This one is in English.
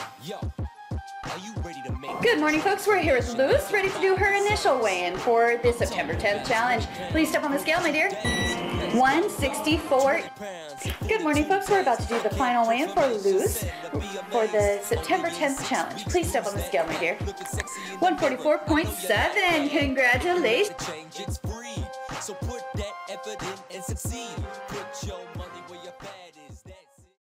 Good morning, folks. We're here with Luz, ready to do her initial weigh-in for the September 10th challenge. Please step on the scale, my dear. 164. Good morning, folks. We're about to do the final weigh-in for Luz for the September 10th challenge. Please step on the scale, my dear. 144.7. Congratulations.